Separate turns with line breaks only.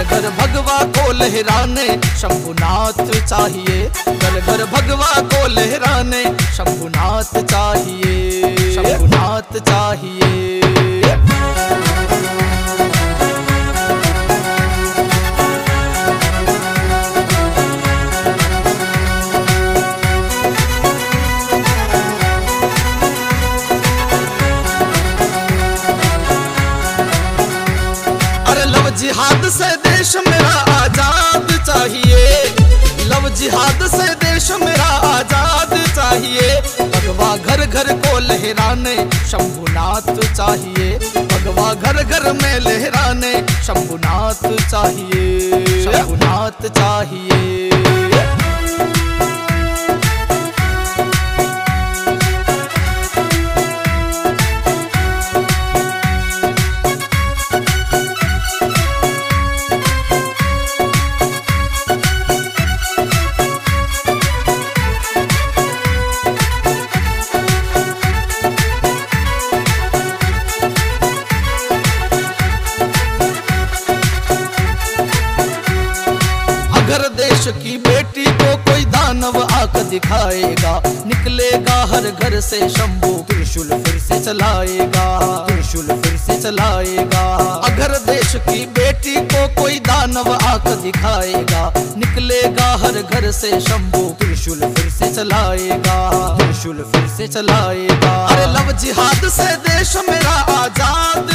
घर भगवा को लहराने शंभुनाथ चाहिए, घर घर भगवा को लहराने शंभुनाथ चाहिए, शंभुनाथ चाहिए। जिहाद से देश मेरा आजाद चाहिए, लव जिहाद से देश मेरा आजाद चाहिए। भगवा घर घर को लहराने शंभुनाथ चाहिए, भगवा घर घर में लहराने शंभुनाथ चाहिए, शंभुनाथ चाहिए। अगर देश की बेटी को कोई दानव आंख दिखाएगा, निकलेगा हर घर से शंभू त्रिशूल फिर से चलाएगा, त्रिशूल फिर से चलाएगा। अगर देश की बेटी को कोई दानव आंख दिखाएगा, निकलेगा हर घर से शंभू त्रिशूल फिर से चलाएगा, त्रिशूल फिर से चलाएगा। अरे लव जिहाद से देश मेरा आजाद